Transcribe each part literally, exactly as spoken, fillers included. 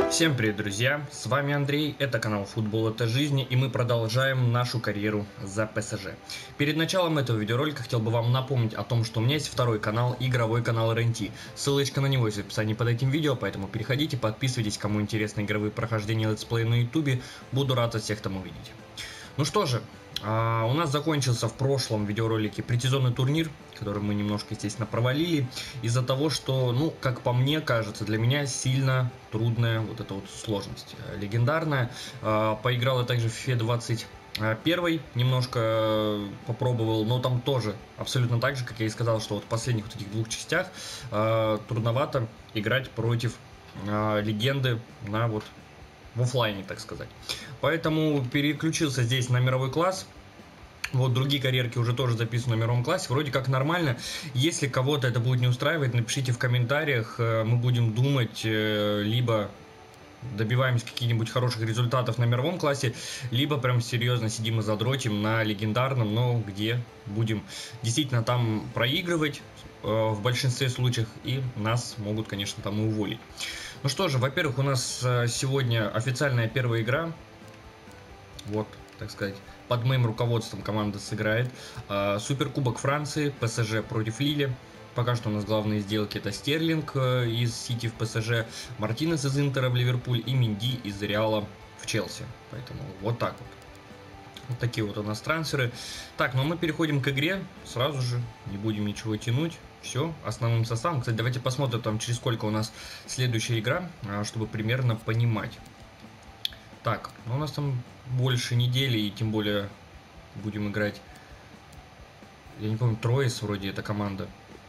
Всем привет, друзья! С вами Андрей, это канал Футбол это жизнь, и мы продолжаем нашу карьеру за ПСЖ. Перед началом этого видеоролика хотел бы вам напомнить о том, что у меня есть второй канал, игровой канал эр эн ти. Ссылочка на него есть в описании под этим видео, поэтому переходите, подписывайтесь, кому интересны игровые прохождения летсплея на ютубе. Буду рад всех там увидеть. Ну что же, а, у нас закончился в прошлом видеоролике предсезонный турнир, который мы немножко, естественно, провалили, из-за того, что, ну, как по мне кажется, для меня сильно трудная вот эта вот сложность. Легендарная. А, поиграл я также в фифа двадцать один, немножко попробовал, но там тоже абсолютно так же, как я и сказал, что вот в последних вот этих двух частях а, трудновато играть против а, легенды на вот в офлайне, так сказать. Поэтому переключился здесь на мировой класс. Вот другие карьерки уже тоже записаны на мировом классе. Вроде как нормально. Если кого-то это будет не устраивать, напишите в комментариях. Мы будем думать, либо добиваемся каких-нибудь хороших результатов на мировом классе, либо прям серьезно сидим и задротим на легендарном, но где будем действительно там проигрывать в большинстве случаев, и нас могут, конечно, там и уволить. Ну что же, во-первых, у нас сегодня официальная первая игра. Вот, так сказать, под моим руководством команда сыграет. Суперкубок Франции, ПСЖ против Лиля. Пока что у нас главные сделки — это Стерлинг из Сити в ПСЖ, Мартинес из Интера в Ливерпуль и Менди из Реала в Челси. Поэтому вот так вот. Вот такие вот у нас трансферы. Так, ну мы переходим к игре. Сразу же, не будем ничего тянуть. Все, основным составом. Кстати, давайте посмотрим, там через сколько у нас следующая игра, чтобы примерно понимать. Так, ну у нас там больше недели, и тем более будем играть. Я не помню, Троис вроде эта команда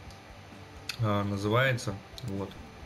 а, называется. Вот.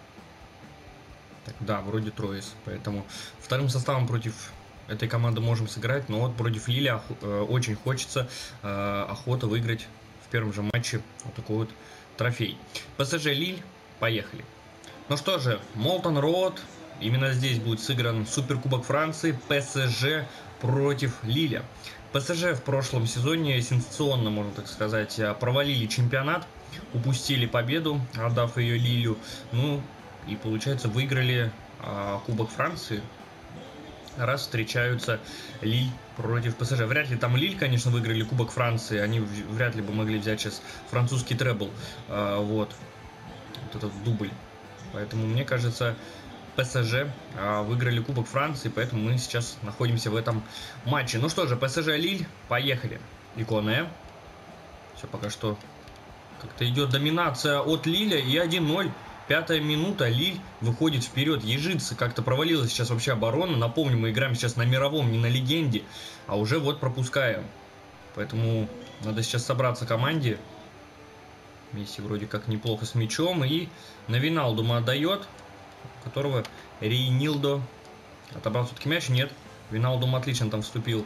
Так, да, вроде Троис. Поэтому вторым составом против этой команды можем сыграть. Но вот против Лиля э, очень хочется э, охота выиграть в первом же матче вот такой вот трофей. ПСЖ Лиль, поехали. Ну что же, Молтон Роуд. Именно здесь будет сыгран Суперкубок Франции, ПСЖ против Лиля. ПСЖ в прошлом сезоне сенсационно, можно так сказать, провалили чемпионат, упустили победу, отдав ее Лилю. Ну и, получается, выиграли а, Кубок Франции, раз встречаются Лиль против ПСЖ. Вряд ли там Лиль, конечно, выиграли Кубок Франции, они вряд ли бы могли взять сейчас французский требл, а, вот, вот этот дубль. Поэтому, мне кажется, ПСЖ а, выиграли Кубок Франции, поэтому мы сейчас находимся в этом матче. Ну что же, ПСЖ Лиль, поехали. Иконе. Все, пока что как-то идет доминация от Лиля, и один ноль. Пятая минута, Лиль выходит вперед. Ежицы, как-то провалилась сейчас вообще оборона. Напомню, мы играем сейчас на мировом, не на легенде, а уже вот пропускаем. Поэтому надо сейчас собраться команде. Месси вроде как неплохо с мячом, и на Виналдума отдает, которого Рейнилдо отобрал все-таки мяч. Нет, Виналдум отлично там вступил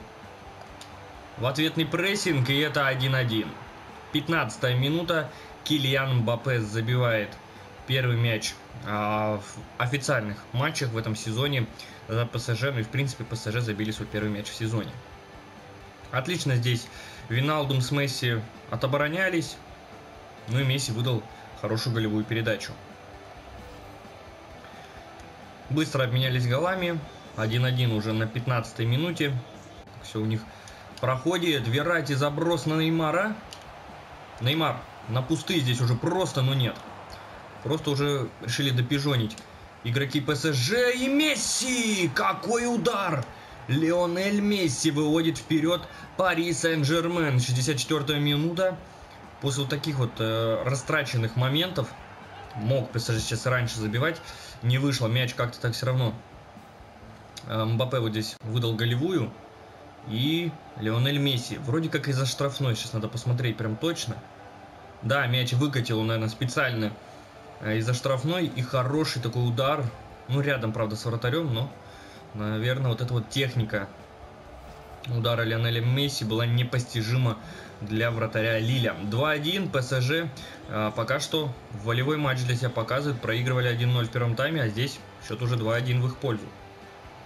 в ответный прессинг, и это один один. пятнадцатая минута, Килиан Мбаппе забивает первый мяч а, в официальных матчах в этом сезоне за ПСЖ. Ну и в принципе ПСЖ забили свой первый мяч в сезоне. Отлично здесь Виналдум с Месси отоборонялись, ну и Месси выдал хорошую голевую передачу. Быстро обменялись голами. один один уже на пятнадцатой минуте. Все у них проходит. Верати, заброс на Неймара. Неймар на пустые здесь уже просто, ну нет. Просто уже решили допижонить игроки ПСЖ. И Месси! Какой удар! Лионель Месси выводит вперед Пари Сен-Жермен. шестьдесят четвёртая минута. После вот таких вот э, растраченных моментов мог ПСЖ сейчас раньше забивать. Не вышло, мяч как-то так все равно. Мбаппе вот здесь выдал голевую. И Лионель Месси. Вроде как из-за штрафной. Сейчас надо посмотреть прям точно. Да, мяч выкатил он, наверное, специально из-за штрафной. И хороший такой удар. Ну, рядом, правда, с вратарем, но, наверное, вот эта вот техника удара Лионеля Месси была непостижима для вратаря Лиля. два один, ПСЖ а, пока что волевой матч для себя показывает. Проигрывали один ноль в первом тайме, а здесь счет уже два один в их пользу.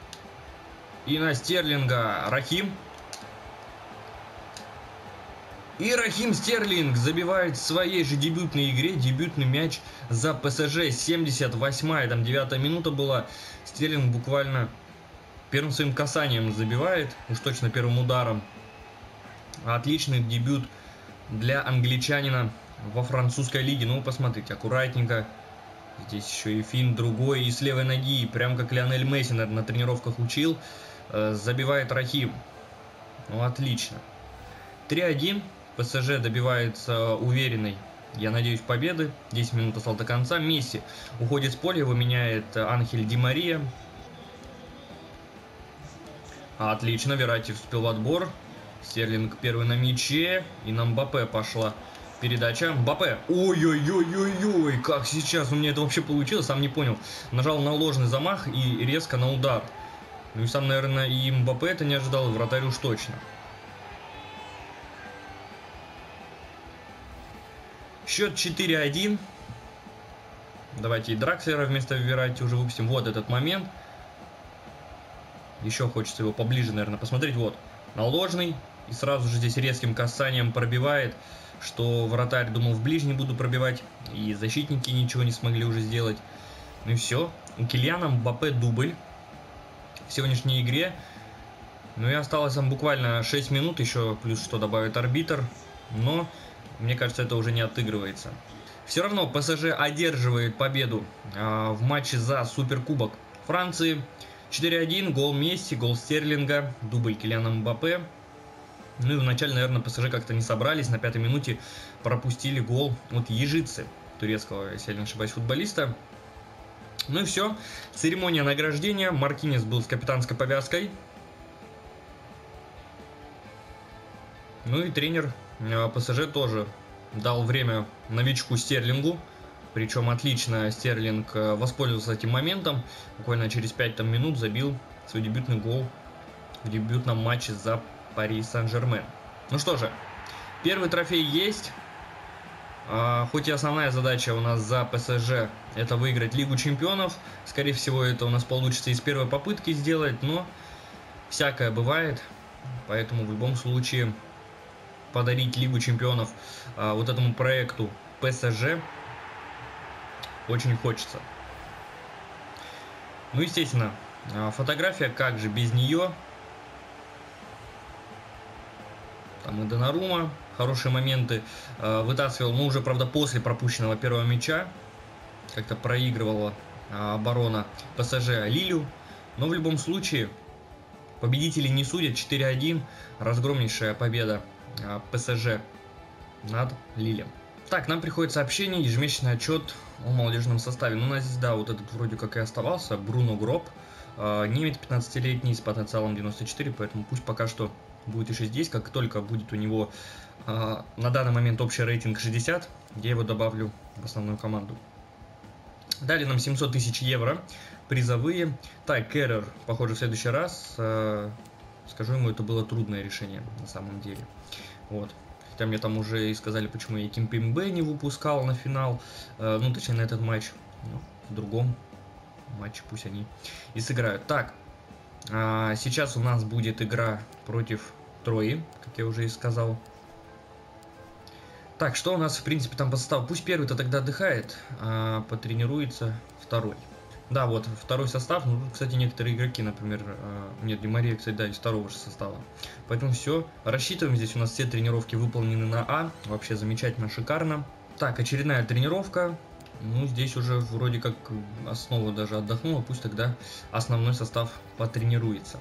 И на Стерлинга Рахим. И Рахим Стерлинг забивает в своей же дебютной игре дебютный мяч за ПСЖ. семьдесят восьмая, там девятая минута была. Стерлинг буквально первым своим касанием забивает, уж точно первым ударом. Отличный дебют для англичанина во французской лиге. Ну, посмотрите, аккуратненько. Здесь еще и финт другой, и с левой ноги, прям как Лионель Месси, наверное, на тренировках учил. Забивает Рахим. Ну, отлично. три один. ПСЖ добивается уверенной, я надеюсь, победы. десять минут осталось до конца. Месси уходит с поля, его меняет Анхель Ди Мария. Отлично, Верratti вступил в отбор. Стерлинг первый на мяче. И на Мбаппе пошла передача. Мбаппе. Ой-ой-ой-ой-ой. Как сейчас у меня это вообще получилось, сам не понял. Нажал на ложный замах и резко на удар. Ну и сам, наверное, и Мбаппе это не ожидал, и вратарь уж точно. Счет четыре один. Давайте и Дракслера вместо Верratti уже выпустим. Вот этот момент. Еще хочется его поближе, наверное, посмотреть. Вот, на ложный. И сразу же здесь резким касанием пробивает. Что вратарь думал, в ближний буду пробивать. И защитники ничего не смогли уже сделать. Ну и все. У Кильяна Мбаппе дубль в сегодняшней игре. Ну и осталось там буквально шесть минут. Еще плюс что добавит арбитр. Но мне кажется, это уже не отыгрывается. Все равно ПСЖ одерживает победу э, в матче за Суперкубок Франции. четыре один, гол Месси, гол Стерлинга, дубль Кильяна Мбаппе. Ну и вначале, наверное, ПСЖ как-то не собрались. На пятой минуте пропустили гол от Ежицы, турецкого, если я не ошибаюсь, футболиста. Ну и все. Церемония награждения. Маркинес был с капитанской повязкой. Ну и тренер ПСЖ тоже дал время новичку Стерлингу. Причем отлично Стерлинг воспользовался этим моментом. Буквально через пять там, минут забил свой дебютный гол в дебютном матче за Пари Сен-Жермен. Ну что же, первый трофей есть. А, хоть и основная задача у нас за ПСЖ это выиграть Лигу Чемпионов. Скорее всего, это у нас получится из первой попытки сделать. Но всякое бывает. Поэтому в любом случае подарить Лигу Чемпионов а, вот этому проекту ПСЖ очень хочется. Ну, естественно, фотография, как же без нее. Там и Донарума, хорошие моменты э, вытаскивал, но уже, правда, после пропущенного первого мяча. Как-то проигрывала э, оборона ПСЖ Лилю. Но в любом случае, победители не судят. четыре один, разгромнейшая победа э, ПСЖ над Лилем. Так, нам приходит сообщение, ежемесячный отчет о молодежном составе. Ну, у нас здесь, да, вот этот вроде как и оставался, Бруно Гроб. Э, немец пятнадцатилетний с потенциалом девяносто четыре, поэтому пусть пока что будет еще здесь. Как только будет у него э, на данный момент общий рейтинг шестьдесят, я его добавлю в основную команду. Дали нам семьсот тысяч евро, призовые. Так, Керрер, похоже, в следующий раз. Э, скажу ему, это было трудное решение на самом деле. Вот. Хотя мне там уже и сказали, почему я Кимпембе не выпускал на финал. Э, ну, точнее, на этот матч. Ну, в другом матче пусть они и сыграют. Так. А, сейчас у нас будет игра против Трои, как я уже и сказал. Так, что у нас, в принципе, там по составу? Пусть первый-то тогда отдыхает, а потренируется второй. Да, вот второй состав. Ну, кстати, некоторые игроки, например, нет, Ди Мария, кстати, да, из второго же состава. Поэтому все. Рассчитываем. Здесь у нас все тренировки выполнены на А. Вообще замечательно, шикарно. Так, очередная тренировка. Ну, здесь уже вроде как основа даже отдохнула. Пусть тогда основной состав потренируется.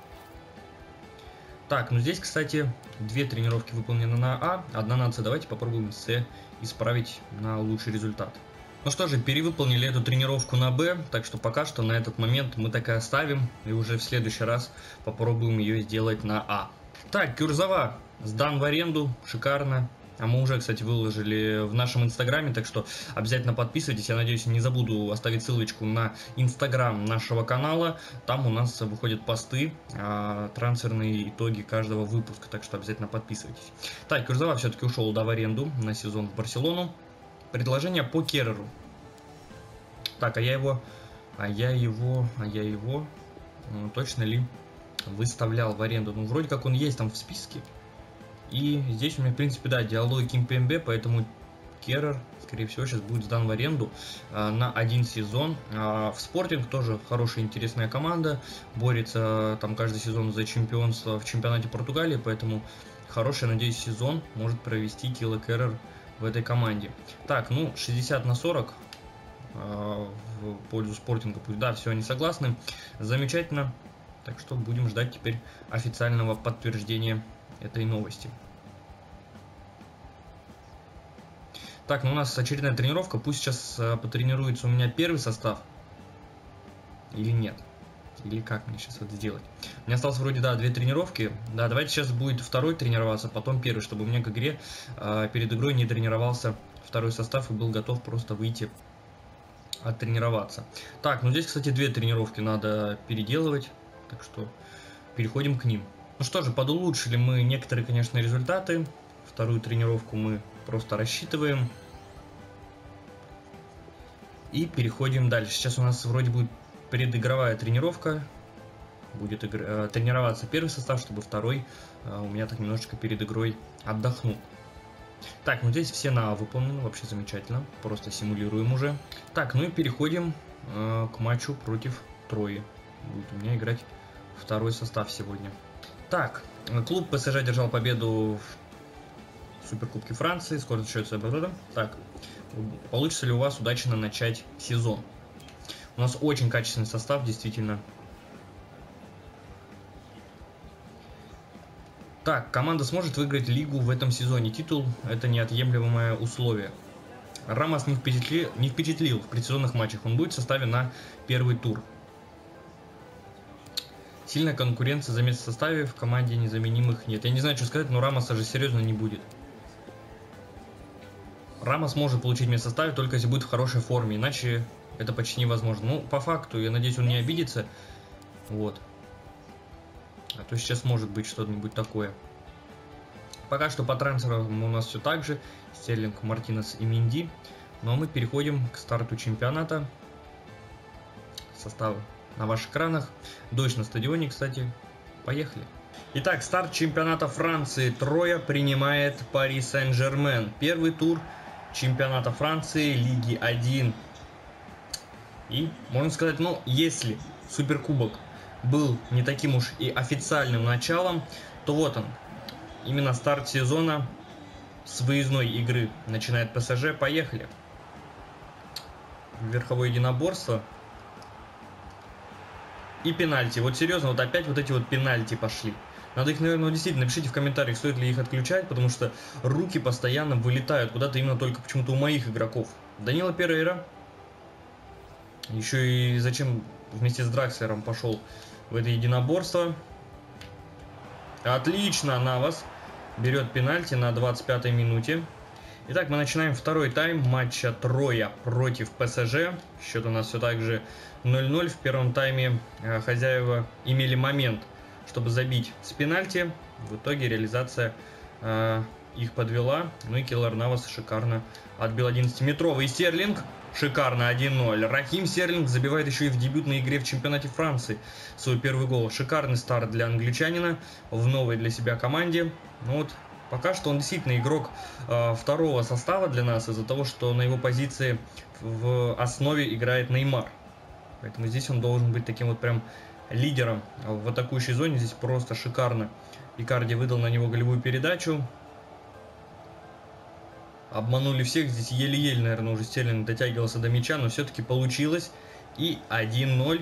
Так, ну здесь, кстати, две тренировки выполнены на А, одна на С. Давайте попробуем С исправить на лучший результат. Ну что же, перевыполнили эту тренировку на Б, так что пока что на этот момент мы так и оставим. И уже в следующий раз попробуем ее сделать на А. Так, Курзава сдан в аренду, шикарно. А мы уже, кстати, выложили в нашем инстаграме, так что обязательно подписывайтесь. Я надеюсь, не забуду оставить ссылочку на инстаграм нашего канала. Там у нас выходят посты, трансферные итоги каждого выпуска, так что обязательно подписывайтесь. Так, Курзава все-таки ушел, да, в аренду на сезон в Барселону. Предложение по Керреру. Так, а я его, а я его, а я его, ну, точно ли выставлял в аренду? Ну, вроде как он есть там в списке. И здесь у меня, в принципе, да, Диалlo и Кимпембе, поэтому Керрер, скорее всего, сейчас будет сдан в аренду а, на один сезон. А, в Спортинг тоже хорошая, интересная команда, борется там каждый сезон за чемпионство в чемпионате Португалии, поэтому хороший, надеюсь, сезон может провести Тило Керрер в этой команде. Так, ну, шестьдесят на сорок а, в пользу Спортинга, пусть, да, все они согласны, замечательно, так что будем ждать теперь официального подтверждения этой новости. Так, ну у нас очередная тренировка. Пусть сейчас э, потренируется у меня первый состав. Или нет. Или как мне сейчас это сделать. У меня осталось вроде, да, две тренировки. Да, давайте сейчас будет второй тренироваться, потом первый, чтобы у меня к игре э, перед игрой не тренировался второй состав и был готов просто выйти оттренироваться. Так, ну здесь, кстати, две тренировки надо переделывать. Так что переходим к ним. Ну что же, подулучшили мы некоторые, конечно, результаты. Вторую тренировку мы просто рассчитываем. И переходим дальше. Сейчас у нас вроде будет предигровая тренировка. Будет игр... э, тренироваться первый состав, чтобы второй э, у меня так немножечко перед игрой отдохнул. Так, ну здесь все на выполнены, вообще замечательно. Просто симулируем уже. Так, ну и переходим э, к матчу против Трои. Будет у меня играть второй состав сегодня. Так, клуб ПСЖ одержал победу в Суперкубке Франции. Скоро начнется оборот. Так, получится ли у вас удачно начать сезон? У нас очень качественный состав, действительно. Так, команда сможет выиграть лигу в этом сезоне. Титул – это неотъемлемое условие. Рамос не впечатлил, не впечатлил в предсезонных матчах. Он будет в составе на первый тур. Сильная конкуренция за место в составе, в команде незаменимых нет. Я не знаю, что сказать, но Рамоса же серьезно не будет. Рамос может получить место в составе только если будет в хорошей форме, иначе это почти невозможно. Ну, по факту, я надеюсь, он не обидится. Вот. А то сейчас может быть что-нибудь такое. Пока что по трансферам у нас все так же. Стерлинг, Мартинес и Минди. Ну а мы переходим к старту чемпионата. Составы на ваших экранах. Дождь на стадионе, кстати. Поехали. Итак, старт чемпионата Франции. Троя принимает Пари Сен-Жермен. Первый тур чемпионата Франции, Лиги один. И, можно сказать, ну, если Суперкубок был не таким уж и официальным началом, то вот он. Именно старт сезона с выездной игры начинает ПСЖ. Поехали. Верховое единоборство. И пенальти. Вот серьезно, вот опять вот эти вот пенальти пошли. Надо их, наверное, действительно, напишите в комментариях, стоит ли их отключать, потому что руки постоянно вылетают куда-то именно только почему-то у моих игроков. Данила Перейра. Еще и зачем вместе с Дракслером пошел в это единоборство. Отлично, Навас берет пенальти на двадцать пятой минуте. Итак, мы начинаем второй тайм матча Троя против ПСЖ. Счет у нас все так же ноль ноль. В первом тайме э, хозяева имели момент, чтобы забить с пенальти. В итоге реализация э, их подвела. Ну и Киллер Навас шикарно отбил одиннадцатиметровый. Стерлинг шикарно один ноль. Рахим Стерлинг забивает еще и в дебютной игре в чемпионате Франции свой первый гол. Шикарный старт для англичанина в новой для себя команде. Ну вот, пока что он действительно игрок э, второго состава для нас, из-за того, что на его позиции в основе играет Неймар. Поэтому здесь он должен быть таким вот прям лидером в атакующей зоне. Здесь просто шикарно. Икарди выдал на него голевую передачу. Обманули всех. Здесь еле-еле, наверное, уже Стерлинг дотягивался до мяча, но все-таки получилось. И один ноль.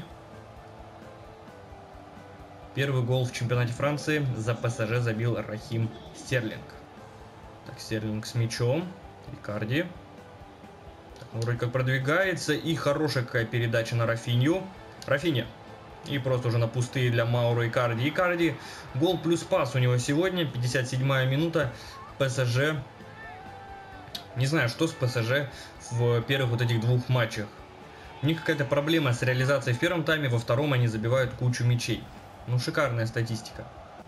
Первый гол в чемпионате Франции за ПСЖ забил Рахим Стерлинг. Так, Стерлинг с мячом. Икарди. Так, он вроде как продвигается. И хорошая какая передача на Рафинью. Рафинья. И просто уже на пустые для Мауро Икарди. Икарди. Гол плюс пас у него сегодня. пятьдесят седьмая минута. ПСЖ. Не знаю, что с ПСЖ в первых вот этих двух матчах. У них какая-то проблема с реализацией в первом тайме. Во втором они забивают кучу мячей. Ну, шикарная статистика.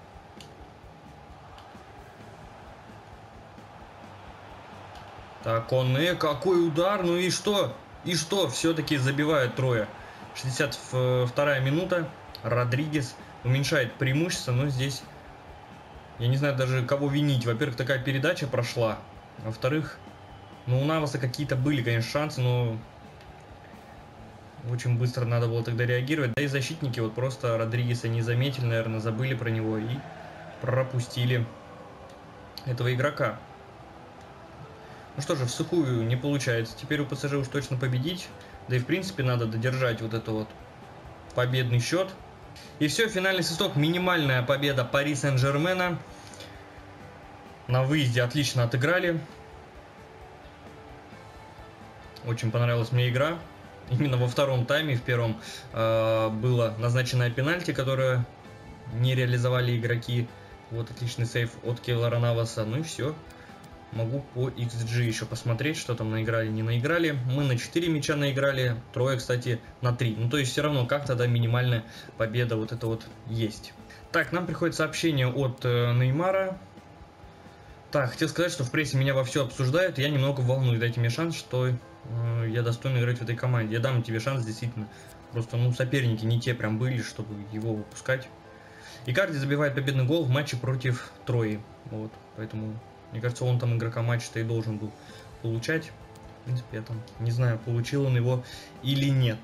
Так, он, э, какой удар, ну и что? И что? Все-таки забивают Троя. шестьдесят вторая минута. Родригес уменьшает преимущество, но здесь Я не знаю даже, кого винить. Во-первых, такая передача прошла. Во-вторых, ну у Наваса какие-то были, конечно, шансы, но очень быстро надо было тогда реагировать. Да и защитники вот просто Родригеса не заметили, наверное, забыли про него и пропустили этого игрока. Ну что же, в сухую не получается. Теперь у ПСЖ уж точно победить. Да и в принципе надо додержать вот это вот победный счет. И все, финальный свисток. Минимальная победа Пари Сен-Жермена. На выезде отлично отыграли. Очень понравилась мне игра. Именно во втором тайме, в первом э, было назначенное пенальти, которое не реализовали игроки. Вот отличный сейв от Кейлора Наваса. Ну и все. Могу по икс джи еще посмотреть, что там наиграли, не наиграли. Мы на четыре мяча наиграли, трое, кстати, на три. Ну, то есть, все равно как тогда минимальная победа вот это вот есть. Так, нам приходит сообщение от э, Неймара. Так, хотел сказать, что в прессе меня во все обсуждают. Я немного волнуюсь. Дайте мне шанс, что э, я достоин играть в этой команде. Я дам тебе шанс, действительно. Просто, ну, соперники не те прям были, чтобы его выпускать. Икарди забивает победный гол в матче против Трои. Вот, поэтому... Мне кажется, он там игрока матча-то и должен был получать. В принципе, я там не знаю, получил он его или нет.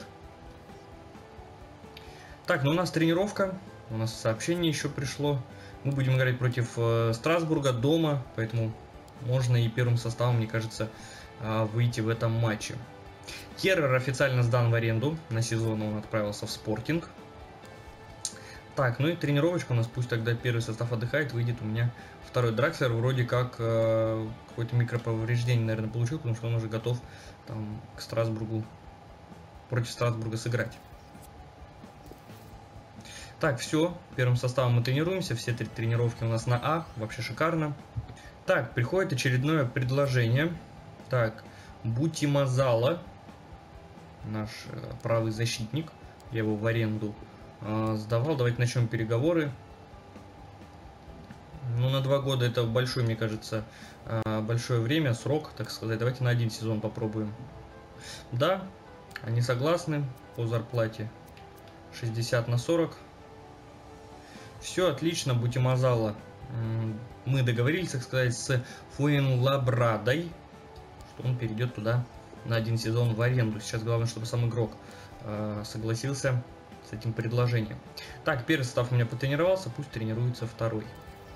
Так, ну у нас тренировка. У нас сообщение еще пришло. Мы будем играть против э, Страсбурга дома. Поэтому можно и первым составом, мне кажется, э, выйти в этом матче. Керрер официально сдан в аренду. На сезон он отправился в Спортинг. Так, ну и тренировочка у нас, пусть тогда первый состав отдыхает, выйдет у меня второй. Дракслер вроде как э, какое-то микроповреждение, наверное, получил, потому что он уже готов там к Страсбургу, против Страсбурга сыграть. Так, все, первым составом мы тренируемся, все три тренировки у нас на А, вообще шикарно. Так, приходит очередное предложение. Так, Бутимазала, наш э, правый защитник, я его в аренду сдавал. Давайте начнем переговоры. Ну, на два года это большое, мне кажется, большое время, срок, так сказать. Давайте на один сезон попробуем. Да, они согласны по зарплате шестьдесят на сорок. Все отлично, Бутимазала. Мы договорились, так сказать, с Фуэнлабрадой, что он перейдет туда на один сезон в аренду. Сейчас главное, чтобы сам игрок согласился с этим предложением. Так, первый состав у меня потренировался, пусть тренируется второй.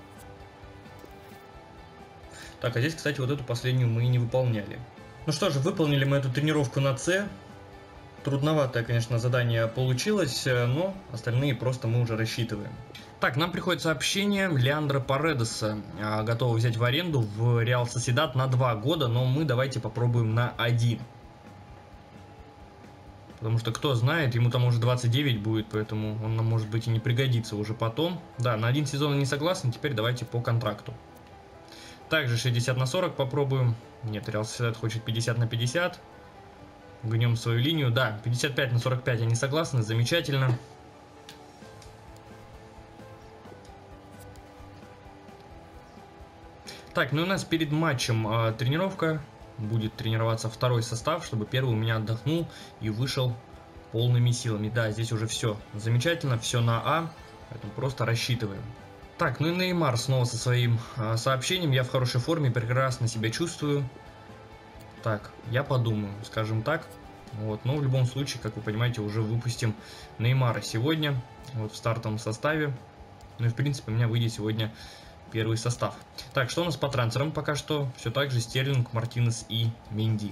Так, а здесь, кстати, вот эту последнюю мы и не выполняли. Ну что же, выполнили мы эту тренировку на С. Трудноватое, конечно, задание получилось, но остальные просто мы уже рассчитываем. Так, нам приходит сообщение Леандро Паредеса. Готовы взять в аренду в Реал Соседат на два года, но мы давайте попробуем на один. Потому что, кто знает, ему там уже двадцать девять будет, поэтому он нам, может быть, и не пригодится уже потом. Да, на один сезон не согласен, теперь давайте по контракту. Также шестьдесят на сорок попробуем. Нет, Реал Соседат хочет пятьдесят на пятьдесят. Гнем свою линию. Да, пятьдесят пять на сорок пять они согласны, замечательно. Так, ну у нас перед матчем э, тренировка. Будет тренироваться второй состав, чтобы первый у меня отдохнул и вышел полными силами. Да, здесь уже все замечательно, все на А, поэтому просто рассчитываем. Так, ну и Неймар снова со своим э, сообщением. Я в хорошей форме, прекрасно себя чувствую. Так, я подумаю, скажем так. Вот, но в любом случае, как вы понимаете, уже выпустим Неймара сегодня, вот в стартовом составе. Ну и в принципе у меня выйдет сегодня первый состав. Так, что у нас по трансферам пока что? Все так же Стерлинг, Мартинес и Менди.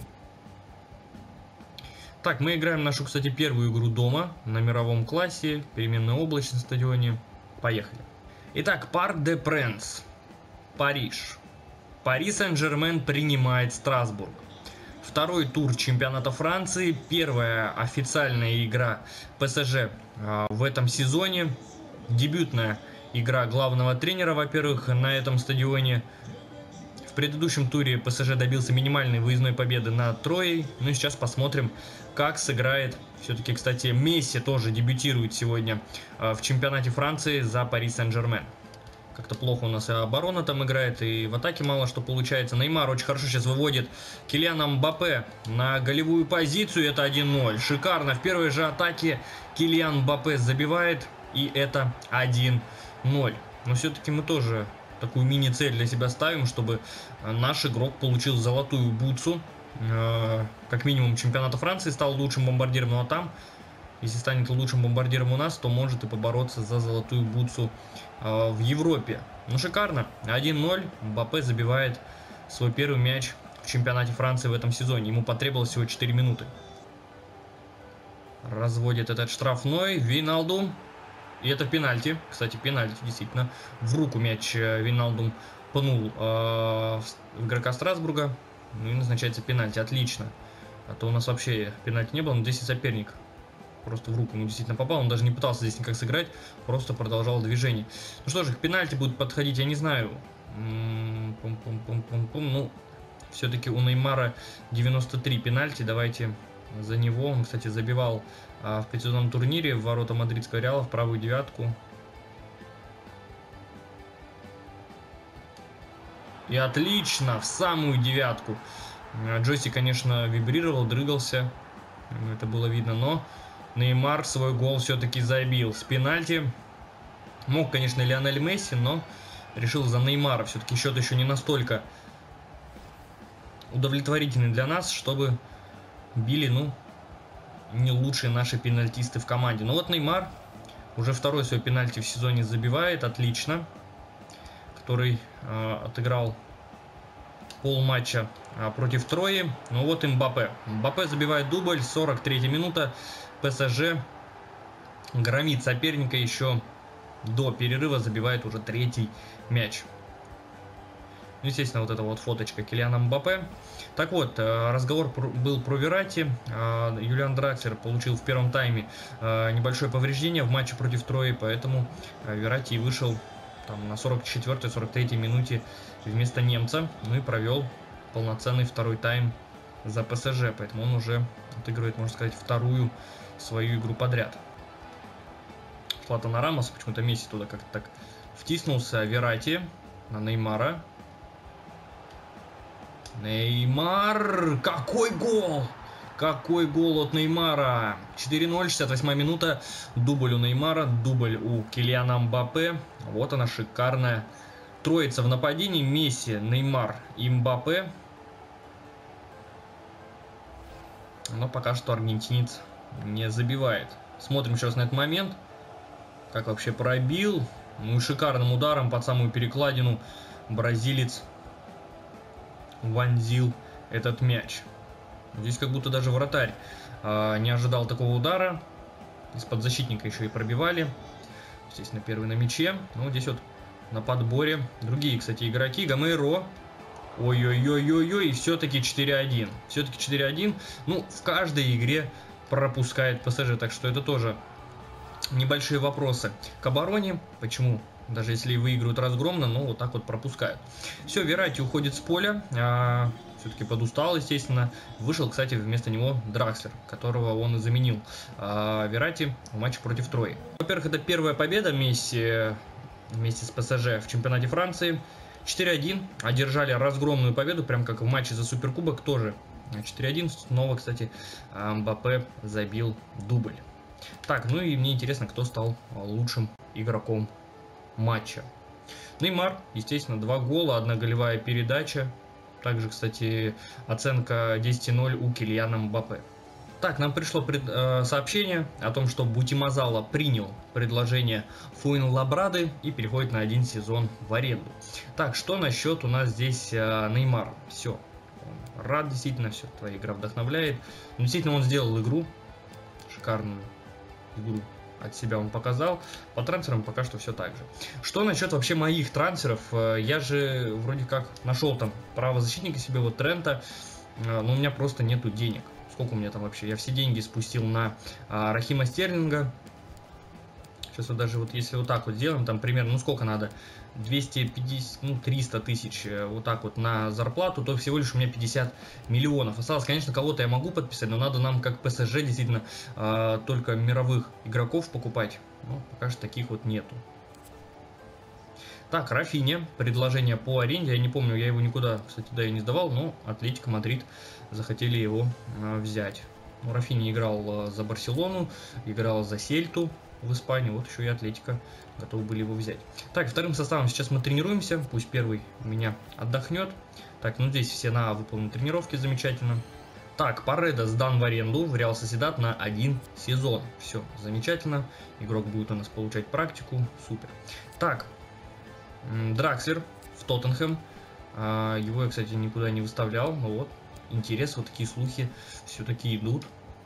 Так, мы играем нашу, кстати, первую игру дома на мировом классе. Переменная область на стадионе. Поехали. Итак, Парк де Пренс. Париж. Пари Сен-Жермен принимает Страсбург. Второй тур чемпионата Франции. Первая официальная игра ПСЖ э, в этом сезоне. Дебютная игра главного тренера, во-первых, на этом стадионе. В предыдущем туре ПСЖ добился минимальной выездной победы над Троей. Ну и сейчас посмотрим, как сыграет. Все-таки, кстати, Месси тоже дебютирует сегодня в чемпионате Франции за Пари Сен-Жермен. Как-то плохо у нас и оборона там играет, и в атаке мало что получается. Неймар очень хорошо сейчас выводит Килиана Мбаппе на голевую позицию. Это один ноль. Шикарно. В первой же атаке Килиан Мбаппе забивает. И это один ноль. Но все-таки мы тоже такую мини-цель для себя ставим, чтобы наш игрок получил золотую бутсу. Как минимум чемпионата Франции, стал лучшим бомбардиром, ну а там, если станет лучшим бомбардиром у нас, то может и побороться за золотую бутсу в Европе. Ну шикарно, один ноль, Мбаппе забивает свой первый мяч в чемпионате Франции в этом сезоне, ему потребовалось всего четыре минуты. Разводит этот штрафной, Вейналдум, и это пенальти, кстати пенальти действительно, в руку мяч Вейналдум пнул э, игрока Страсбурга. Ну и назначается пенальти, отлично. А то у нас вообще пенальти не было, но здесь и соперник просто в руку ему действительно попал. Он даже не пытался здесь никак сыграть, просто продолжал движение. Ну что же, к пенальти будут подходить, я не знаю. Пум-пум-пум-пум-пум. Ну, все-таки у Неймара девяносто три пенальти, давайте за него. Он, кстати, забивал а, в предсезонном турнире в ворота мадридского Реала в правую девятку. И отлично, в самую девятку. Джойстик, конечно, вибрировал, дрыгался. Это было видно, но Неймар свой гол все-таки забил. С пенальти мог, конечно, Лионель Месси, но решил за Неймара. Все-таки счет еще не настолько удовлетворительный для нас, чтобы били, ну, не лучшие наши пенальтисты в команде. Но вот Неймар уже второй свой пенальти в сезоне забивает, отлично. Который э, отыграл полматча э, против Трои. Ну вот и Мбаппе. Мбаппе забивает дубль, сорок третья минута. ПСЖ громит соперника, еще до перерыва забивает уже третий мяч. Естественно, вот эта вот фоточка Килиана Мбаппе. Так вот, э, разговор про, был про Верratti. Э, Юлиан Дракслер получил в первом тайме э, небольшое повреждение в матче против Трои, поэтому э, Верratti вышел там на сорок четвёртой — сорок третьей минуте вместо немца. Ну и провел полноценный второй тайм за ПСЖ. Поэтому он уже отыгрывает, можно сказать, вторую свою игру подряд. Златан Рамос, почему-то Месси туда как-то так втиснулся. Верratti на Неймара. Неймар! Какой гол! Какой гол от Неймара! четыре ноль, шестьдесят восьмая минута. Дубль у Неймара, дубль у Килиана Мбаппе. Вот она, шикарная троица в нападении. Месси, Неймар и Мбаппе. Но пока что аргентинец не забивает. Смотрим еще раз на этот момент. Как вообще пробил. Ну и шикарным ударом под самую перекладину бразилец вонзил этот мяч. Здесь как будто даже вратарь э, не ожидал такого удара. Из-под защитника еще и пробивали. Естественно, первый на мяче. Ну, здесь вот на подборе другие, кстати, игроки. Гамейро. Ой-ой-ой-ой-ой. И все-таки четыре один. Все-таки четыре один. Ну, в каждой игре пропускает ПСЖ. Так что это тоже небольшие вопросы к обороне. Почему? Даже если выигрывают разгромно, но вот так вот пропускают. Все, Верratti уходит с поля. А, все-таки подустал, естественно. Вышел, кстати, вместо него Дракслер, которого он и заменил. А, Верratti в матче против Трои. Во-первых, это первая победа Месси вместе с ПСЖ в чемпионате Франции. четыре один. Одержали разгромную победу, прям как в матче за Суперкубок тоже. четыре один. Снова, кстати, Мбаппе забил дубль. Так, ну и мне интересно, кто стал лучшим игроком матча. Неймар, естественно, два гола, одна голевая передача. Также, кстати, оценка десять ноль у Килиана Мбаппе. Так, нам пришло пред, э, сообщение о том, что Бутимазала принял предложение Фуэнлабрады и переходит на один сезон в аренду. Так, что насчет у нас здесь э, Неймар? Все, он рад, действительно, все, твоя игра вдохновляет. Но, действительно, он сделал игру, шикарную игру от себя он показал. По трансферам пока что все так же. Что насчет вообще моих трансферов? Я же вроде как нашел там правозащитника себе, вот Трента, но у меня просто нету денег. Сколько у меня там вообще? Я все деньги спустил на а, Рахима Стерлинга. Сейчас вот даже вот если вот так вот сделаем, там примерно, ну сколько надо? двести пятьдесят, ну триста тысяч вот так вот на зарплату, то всего лишь у меня пятьдесят миллионов. Осталось, конечно, кого-то я могу подписать, но надо нам, как ПСЖ, действительно, э, только мировых игроков покупать. Ну, пока что таких вот нету. Так, Рафиня, предложение по аренде, я не помню, я его никуда, кстати, да, и не сдавал, но Атлетико Мадрид захотели его э, взять. Ну, Рафиня играл э, за Барселону, играл за Сельту. в Испании. Вот еще и Атлетика готовы были его взять. Так, вторым составом сейчас мы тренируемся. Пусть первый у меня отдохнет. Так, ну здесь все на выполненной тренировке, замечательно. Так, Пареда сдан в аренду в Реал Сосьедад на один сезон. Все, замечательно. Игрок будет у нас получать практику. Супер. Так, Дракслер в Тоттенхэм. Его я, кстати, никуда не выставлял. Но вот, интерес, вот такие слухи все-таки идут.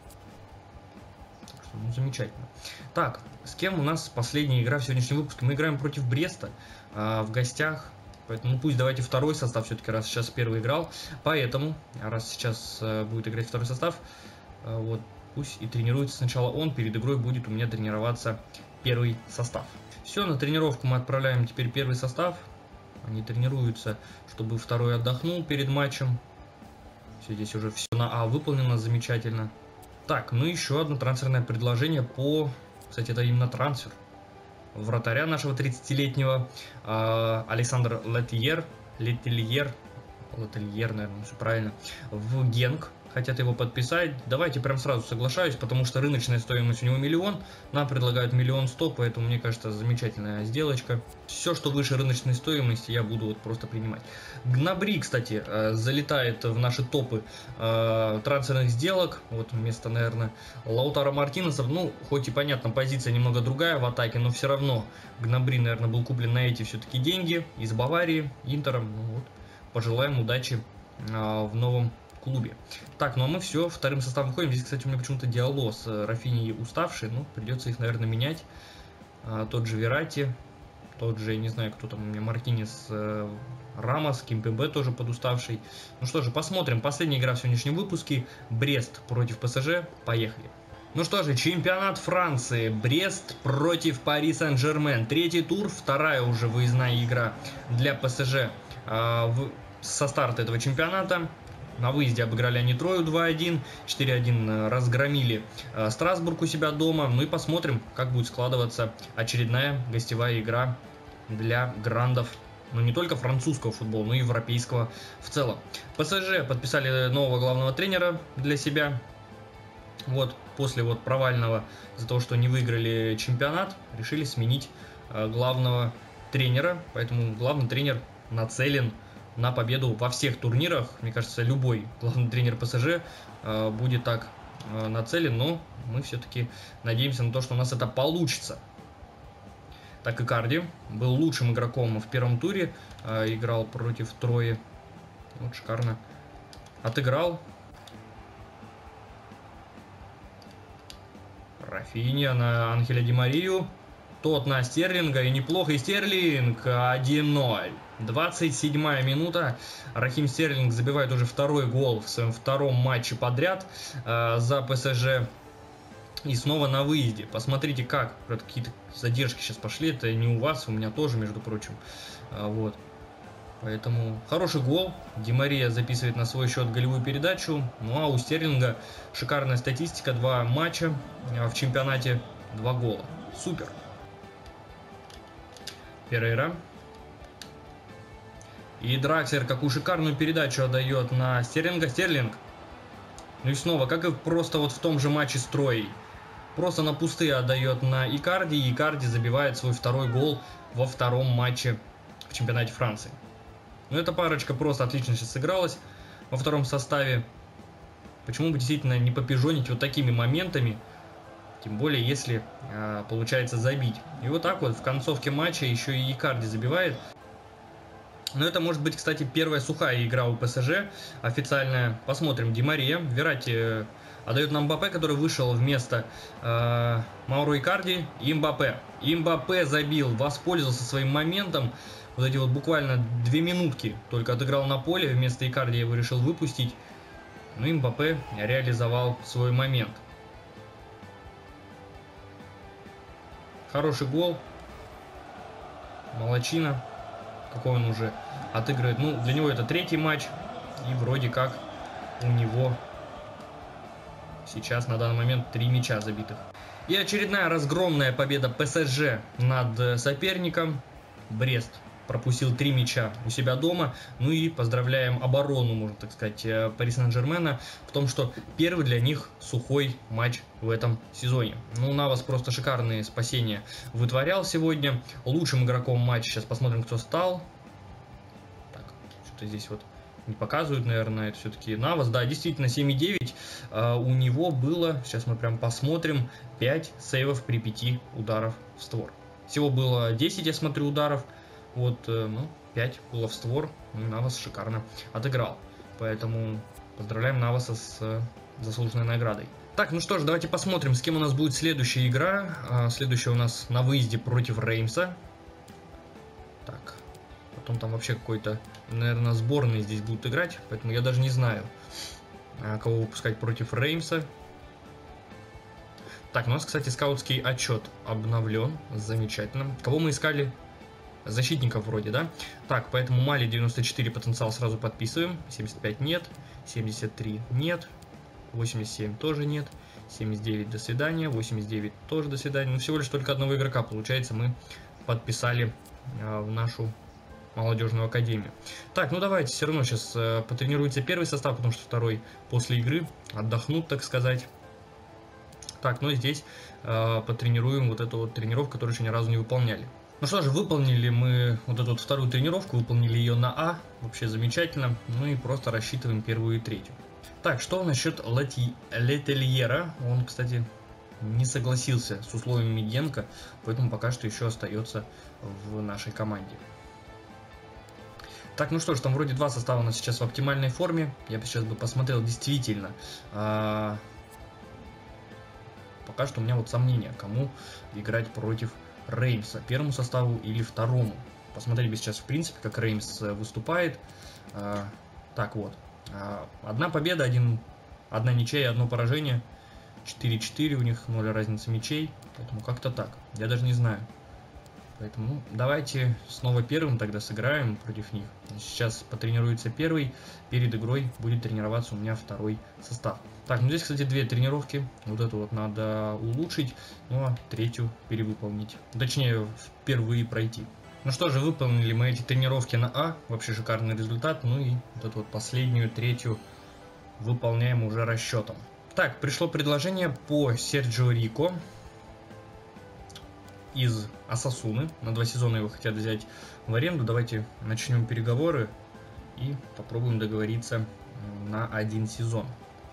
Так что, ну, замечательно. Так, с кем у нас последняя игра в сегодняшнем выпуске? Мы играем против Бреста в гостях. Поэтому пусть давайте второй состав все-таки, раз сейчас первый играл. Поэтому, раз сейчас э, будет играть второй состав, э, вот пусть и тренируется сначала он. Перед игрой будет у меня тренироваться первый состав. Все, на тренировку мы отправляем теперь первый состав. Они тренируются, чтобы второй отдохнул перед матчем. Все, здесь уже все на А выполнено, замечательно. Так, ну еще одно трансферное предложение по... Кстати, это именно трансфер. Вратаря нашего тридцатилетнего э, Александр Летьер, Летельер, Летельер, наверное, все правильно, в Генк. Хотят его подписать. Давайте прям сразу соглашаюсь, потому что рыночная стоимость у него миллион. Нам предлагают миллион сто, поэтому мне кажется, замечательная сделочка. Все, что выше рыночной стоимости, я буду вот просто принимать. Гнабри, кстати, э, залетает в наши топы э, трансферных сделок. Вот вместо, наверное, Лаутаро Мартинеса. Ну, хоть и понятно, позиция немного другая в атаке, но все равно Гнабри, наверное, был куплен на эти все-таки деньги из Баварии, Интером. Ну, вот, пожелаем удачи э, в новом клубе. Так, ну а мы все, вторым составом выходим. Здесь, кстати, у меня почему-то Диало с Рафиньей уставший. Ну, придется их, наверное, менять. А, тот же Верати, тот же, не знаю, кто там у меня, Мартинес, э, Рамос, Кимпембе тоже подуставший. Ну что же, посмотрим. Последняя игра в сегодняшнем выпуске. Брест против ПСЖ. Поехали. Ну что же, чемпионат Франции. Брест против Пари Сен-Жермен. Третий тур, вторая уже выездная игра для ПСЖ а, в, со старта этого чемпионата. На выезде обыграли они Трою два один, четыре один разгромили э, Страсбург у себя дома. Ну и посмотрим, как будет складываться очередная гостевая игра для грандов, ну не только французского футбола, но и европейского в целом. ПСЖ подписали нового главного тренера для себя. Вот после вот провального, из-за того, что не выиграли чемпионат, решили сменить э, главного тренера. Поэтому главный тренер нацелен на победу во всех турнирах. Мне кажется, любой главный тренер ПСЖ э, будет так э, нацелен, но мы все-таки надеемся на то, что у нас это получится. Так, Икарди был лучшим игроком в первом туре, э, играл против Трои. Вот шикарно отыграл. Рафинья на Анхеля Ди Марию. Тот на Стерлинга, и неплохо, и Стерлинг один ноль. двадцать седьмая минута. Рахим Стерлинг забивает уже второй гол в своем втором матче подряд э, за ПСЖ. И снова на выезде. Посмотрите, как. Какие-то задержки сейчас пошли. Это не у вас, у меня тоже, между прочим. Э, вот. Поэтому хороший гол. Ди Мария записывает на свой счет голевую передачу. Ну а у Стерлинга шикарная статистика. Два матча в чемпионате, два гола. Супер. Перейра. И Дракслер какую шикарную передачу отдает на Стерлинга. Стерлинг. Ну и снова, как и просто вот в том же матче с Троей. Просто на пустые отдает на Икарди. И Икарди забивает свой второй гол во втором матче в чемпионате Франции. Ну эта парочка просто отлично сейчас сыгралась во втором составе. Почему бы действительно не попижонить вот такими моментами? Тем более, если э, получается забить. И вот так вот в концовке матча еще и Икарди забивает. Но это может быть, кстати, первая сухая игра у ПСЖ. Официальная. Посмотрим. Ди Мария. Верати э, отдает нам Мбаппе, который вышел вместо э, Мауро Икарди. И Мбаппе. И Мбаппе забил. Воспользовался своим моментом. Вот эти вот буквально две минутки только отыграл на поле. Вместо Икарди я его решил выпустить. Ну и Мбаппе реализовал свой момент. Хороший гол. Молодчина. Какой он уже отыгрывает. Ну, для него это третий матч. И вроде как у него сейчас на данный момент три мяча забитых. И очередная разгромная победа ПСЖ над соперником. Брест пропустил три мяча у себя дома. Ну и поздравляем оборону, можно так сказать, Пари Сен-Жермена в том, что первый для них сухой матч в этом сезоне. Ну, Навас просто шикарные спасения вытворял сегодня. Лучшим игроком матча, сейчас посмотрим, кто стал. Так, что-то здесь вот не показывают, наверное, это все-таки Навас. Да, действительно, семь и девять а, у него было, сейчас мы прям посмотрим, пять сейвов при пяти ударов в створ. Всего было десять, я смотрю, ударов. Вот, ну, пять было в створ. Ну, Навас шикарно отыграл. Поэтому поздравляем Наваса с заслуженной наградой. Так, ну что ж, давайте посмотрим, с кем у нас будет следующая игра. А, следующая у нас на выезде против Реймса. Так, потом там вообще какой-то, наверное, сборные здесь будут играть. Поэтому я даже не знаю, кого выпускать против Реймса. Так, у нас, кстати, скаутский отчет обновлен. Замечательно. Кого мы искали? Защитников вроде, да? Так, поэтому Мали девяносто четыре потенциал сразу подписываем. семьдесят пять нет. семьдесят три нет. восемьдесят семь тоже нет. семьдесят девять до свидания. восемьдесят девять тоже до свидания. Ну, всего лишь только одного игрока, получается, мы подписали э, в нашу молодежную академию. Так, ну давайте, все равно сейчас э, потренируется первый состав, потому что второй после игры отдохнут, так сказать. Так, ну и здесь э, потренируем вот эту вот тренировку, которую еще ни разу не выполняли. Ну что же, выполнили мы вот эту вот вторую тренировку, выполнили ее на А, вообще замечательно. Ну и просто рассчитываем первую и третью. Так, что насчет Лети... Летельера? Он, кстати, не согласился с условиями Генка, поэтому пока что еще остается в нашей команде. Так, ну что ж, там вроде два состава у нас сейчас в оптимальной форме. Я бы сейчас бы посмотрел действительно. А... Пока что у меня вот сомнения, кому играть против Реймса, первому составу или второму. Посмотрели бы сейчас, в принципе, как Реймс выступает. А, так вот, а, одна победа, один, одна ничья и одно поражение. четыре четыре у них, ноль разницы мячей. Поэтому как-то так, я даже не знаю. Поэтому ну, давайте снова первым тогда сыграем против них. Сейчас потренируется первый, перед игрой будет тренироваться у меня второй состав. Так, ну здесь, кстати, две тренировки. Вот эту вот надо улучшить, ну а третью перевыполнить. Точнее, впервые пройти. Ну что же, выполнили мы эти тренировки на А. Вообще шикарный результат. Ну и вот эту вот последнюю, третью выполняем уже расчетом. Так, пришло предложение по Серджио Рико из Осасуны. На два сезона его хотят взять в аренду. Давайте начнем переговоры и попробуем договориться на один сезон.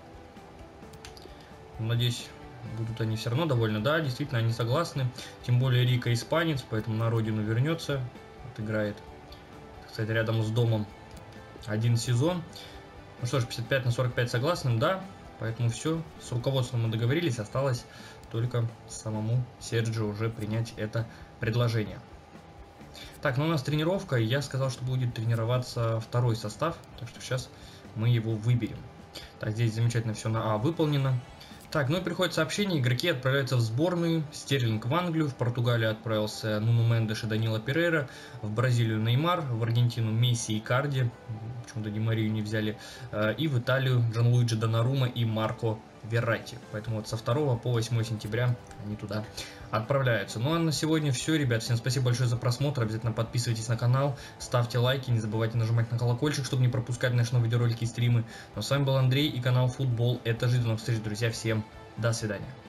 Надеюсь, будут они все равно довольны. Да, действительно, они согласны. Тем более Рико испанец, поэтому на родину вернется. Отыграет, кстати, рядом с домом один сезон. Ну что ж, пятьдесят пять на сорок пять согласны, да. Поэтому все, с руководством мы договорились. Осталось только самому Серджио уже принять это предложение. Так, ну у нас тренировка. Я сказал, что будет тренироваться второй состав. Так что сейчас мы его выберем. Так, здесь замечательно все на А выполнено. Так, ну и приходит сообщение, игроки отправляются в сборную. Стерлинг в Англию, в Португалию отправился Нуну Мендеш и Данила Перейра, в Бразилию Неймар, в Аргентину Месси и Карди, почему-то Ди Марию не взяли, и в Италию Джанлуиджи Донарума и Марко Верратти. Поэтому вот со второго по восьмое сентября они туда отправляются. Ну а на сегодня все, ребят. Всем спасибо большое за просмотр. Обязательно подписывайтесь на канал, ставьте лайки, не забывайте нажимать на колокольчик, чтобы не пропускать наши новые видеоролики и стримы. Ну а с вами был Андрей и канал Футбол Это Жизнь. До новых встреч, друзья. Всем до свидания.